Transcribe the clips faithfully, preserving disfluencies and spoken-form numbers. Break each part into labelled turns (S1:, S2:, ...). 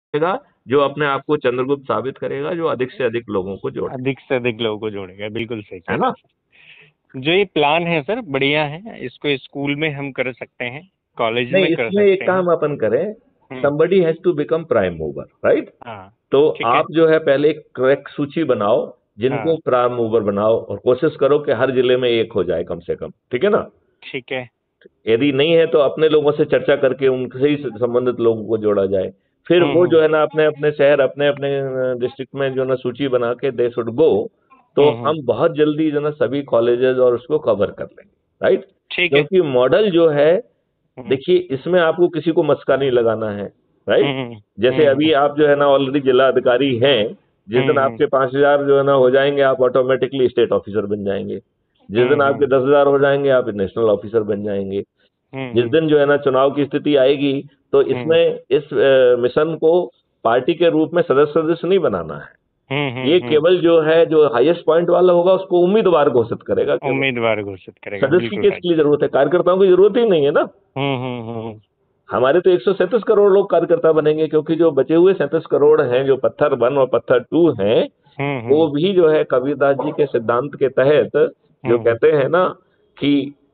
S1: जोड़ेगा, जो अपने आप को चंद्रगुप्त साबित करेगा, जो अधिक से अधिक लोगों को जोड़ेगा।
S2: अधिक से अधिक लोगों को जोड़ेगा, बिल्कुल सही कह
S1: है
S2: रहे
S1: ना?
S2: हैं सर। जो ये प्लान है सर बढ़िया है, इसको स्कूल में हम कर सकते हैं, कॉलेज
S1: नहीं,
S2: में कर
S1: इसमें एक
S2: सकते हैं।
S1: काम अपन करें,
S2: hmm.
S1: somebody has to become prime mover, right?
S2: हाँ।
S1: तो
S2: ठीक है।
S1: आप जो है पहले एक क्रैक सूची बनाओ, जिनको
S2: हाँ।
S1: प्राइम मूवर बनाओ, और कोशिश करो कि हर जिले में एक हो जाए कम से कम, ठीक है ना?
S2: ठीक है।
S1: यदि नहीं है तो अपने लोगों से चर्चा करके उनसे ही संबंधित लोगों को जोड़ा जाए। फिर
S2: हम्म
S1: वो
S2: हम्म
S1: जो है ना अपने अपने शहर, अपने अपने डिस्ट्रिक्ट में जो है ना सूची बना के दे शुड गो, तो
S2: हम्म हम्म,
S1: हम बहुत जल्दी जो है ना सभी कॉलेजेस और उसको कवर कर लेंगे, राइट?
S2: ठीक है।
S1: क्योंकि मॉडल जो है,
S2: हम्म
S1: देखिए इसमें आपको किसी को मस्का नहीं लगाना है, राइट?
S2: हम्म
S1: जैसे
S2: हम्म
S1: अभी आप जो है ना ऑलरेडी जिला अधिकारी हैं, जिस दिन
S2: हम्म हम्म
S1: आपके पांच हजार जो है ना हो जाएंगे, आप ऑटोमेटिकली स्टेट ऑफिसर बन जाएंगे। जिस दिन
S2: हम्म
S1: आपके
S2: हम्म
S1: दस हजार हो जाएंगे, आप नेशनल ऑफिसर बन जाएंगे।
S2: हम्म
S1: जिस
S2: हम्म
S1: दिन जो है ना चुनाव की स्थिति आएगी, तो
S2: हम्म
S1: इसमें इस अ, मिशन को पार्टी के रूप में सदस्य सदस्य नहीं बनाना है।
S2: हम्म
S1: ये
S2: हम्म हम्म,
S1: केवल जो है जो हाईएस्ट पॉइंट वाला होगा उसको उम्मीदवार घोषित करेगा केवल।
S2: उम्मीदवार घोषित करेगा,
S1: सदस्य की
S2: बिल्कुल राइट।
S1: किसकी जरूरत है? कार्यकर्ताओं की जरूरत ही नहीं है ना।
S2: हम्म हम्म हम्म
S1: हमारे तो एक सौ सैंतीस करोड़ लोग कार्यकर्ता बनेंगे, क्योंकि जो बचे हुए सैंतीस करोड़ हैं, जो पत्थर वन और पत्थर टू हैं,
S2: हम्म
S1: वो
S2: हम्म
S1: भी जो है कबीरदास जी के सिद्धांत के तहत जो
S2: हम्म
S1: कहते हैं ना कि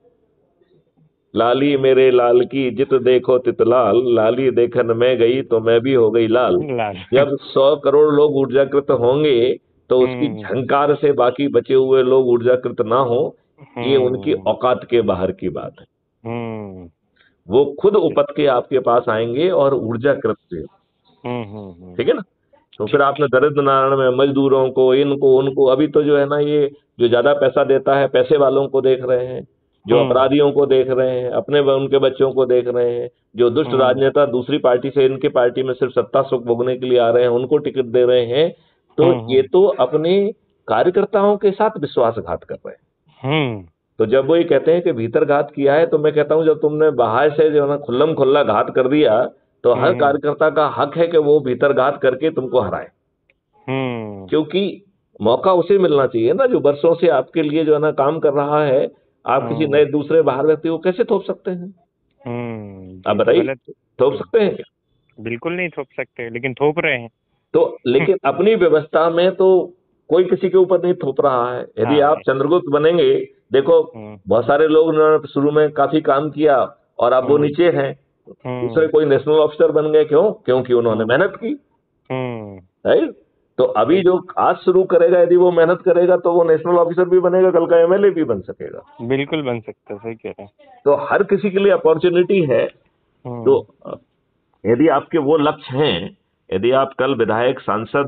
S1: लाली मेरे लाल की जित देखो तित लाल, लाली देखन मैं गई तो मैं भी हो गई लाल।
S2: हम्म, लाल।
S1: जब सौ करोड़ लोग ऊर्जाकृत होंगे, तो उसकी
S2: हम्म
S1: झंकार से बाकी बचे हुए लोग ऊर्जाकृत ना हो, ये उनकी
S2: हम्म
S1: औकात के बाहर की बात है।
S2: हम्म
S1: वो खुद उपत के आपके पास आएंगे और ऊर्जाकृत से,
S2: हम्म हम्म हम्म,
S1: ठीक है ना? तो फिर
S2: ठीक।
S1: आपने दरिद्र नारायण में मजदूरों को, इनको उनको, अभी तो जो है ना ये जो ज्यादा पैसा देता है पैसे वालों को देख रहे हैं, जो
S2: हम्म
S1: अपराधियों को देख रहे हैं, अपने उनके बच्चों को देख रहे हैं, जो दुष्ट
S2: हम्म
S1: राजनेता दूसरी पार्टी से इनके पार्टी में सिर्फ सत्ता सुख भोगने के लिए आ रहे हैं, उनको टिकट दे रहे हैं। तो
S2: हम्म
S1: ये
S2: हम्म
S1: तो अपने कार्यकर्ताओं के साथ विश्वासघात कर रहे हैं।
S2: हम्म,
S1: तो जब वो ये कहते हैं कि भीतर घात किया है, तो मैं कहता हूं जब तुमने बाहर से जो है ना खुल्लम खुल्ला घात कर दिया, तो हर
S2: हम्म
S1: कार्यकर्ता का हक है कि वो भीतर घात करके तुमको हराए।
S2: हम्म
S1: क्योंकि मौका उसे मिलना चाहिए ना जो वर्षों से आपके लिए जो है ना काम कर रहा है। आप किसी
S2: हम्म
S1: नए दूसरे बाहर व्यक्ति को कैसे थोप सकते हैं?
S2: हम्म,
S1: आप
S2: ये तो
S1: बताइए,
S2: गलत।
S1: थोप
S2: हम्म,
S1: सकते हैं क्या?
S2: बिल्कुल नहीं थोप सकते, लेकिन थोप रहे हैं।
S1: तो लेकिन अपनी व्यवस्था में तो कोई किसी के ऊपर नहीं थोप रहा है। यदि
S2: हाँ।
S1: आप चंद्रगुप्त बनेंगे, देखो
S2: हम्म
S1: बहुत सारे लोग उन्होंने शुरू में काफी काम किया, और अब वो
S2: हम्म
S1: नीचे हैं। दूसरे
S2: हम्म
S1: कोई नेशनल ऑफिसर बन गए, क्यों? क्योंकि उन्होंने
S2: हम्म
S1: मेहनत की,
S2: हम्म,
S1: राइट? तो अभी
S2: सही।
S1: जो आज शुरू करेगा, यदि वो मेहनत करेगा, तो वो नेशनल ऑफिसर भी बनेगा, कल का एमएलए भी बन सकेगा।
S2: बिल्कुल बन सकता है, सही कह रहे हैं।
S1: तो हर किसी के लिए अपॉर्चुनिटी है। तो
S2: हम्म
S1: अ, यदि आपके वो लक्ष्य हैं, यदि आप कल विधायक, सांसद,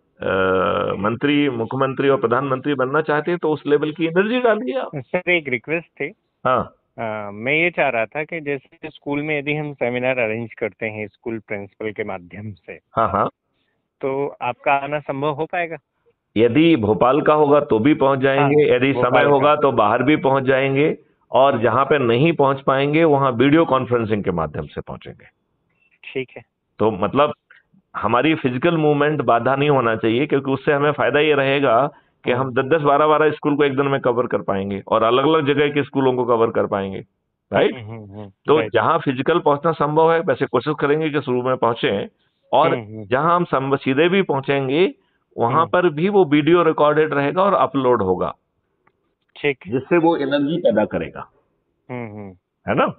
S1: अ, मंत्री, मुख्यमंत्री और प्रधानमंत्री बनना चाहते हैं, तो उस लेवल की एनर्जी डालिए आप।
S2: सर एक रिक्वेस्ट थी।
S1: हाँ
S2: अ, मैं ये चाह रहा था कि जैसे स्कूल में यदि हम सेमिनार अरेंज करते हैं स्कूल प्रिंसिपल के माध्यम से,
S1: हाँ हाँ।
S2: तो आपका आना संभव हो पाएगा?
S1: यदि भोपाल का होगा तो भी पहुंच
S2: हाँ,
S1: जाएंगे, यदि समय
S2: भोपाल का।
S1: होगा तो बाहर भी पहुंच जाएंगे, और
S2: हम्म,
S1: जहां पे नहीं पहुंच पाएंगे वहां वीडियो कॉन्फ्रेंसिंग के माध्यम से पहुंचेंगे।
S2: ठीक है।
S1: तो मतलब हमारी फिजिकल मूवमेंट बाधा नहीं होना चाहिए, क्योंकि उससे हमें फायदा ये रहेगा कि हम
S2: हम्म
S1: दस दस बारह बारह स्कूल को एक दिन में कवर कर पाएंगे, और अलग अलग जगह के स्कूलों को कवर कर पाएंगे, राइट?
S2: हम्म हम्म हम्म,
S1: तो
S2: राइट।
S1: जहां फिजिकल पहुंचना संभव है, वैसे कोशिश करेंगे कि शुरू में पहुंचे, और
S2: हम्म हम्म
S1: जहां हम संभ- सीधे भी पहुंचेंगे, वहां
S2: हम्म,
S1: पर भी वो वीडियो रिकॉर्डेड रहेगा और अपलोड होगा,
S2: ठीक।
S1: जिससे वो एनर्जी पैदा करेगा,
S2: हम्म हम्म,
S1: है ना?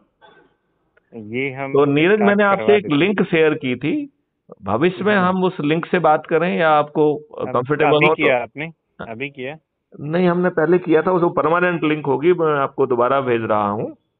S2: ये हम
S1: तो नीरज,
S2: स्टार्ट
S1: मैंने आपसे
S2: करवा
S1: एक
S2: देते हैं।
S1: लिंक शेयर की थी, भविष्य में
S2: हम्म,
S1: हम उस लिंक से बात करें, या आपको
S2: अब
S1: कंफर्टेबल
S2: अभी
S1: हो तो?
S2: किया आपने? अभी किया?
S1: नहीं, हमने पहले किया था, वो परमानेंट लिंक होगी, मैं आपको दोबारा भेज रहा हूँ।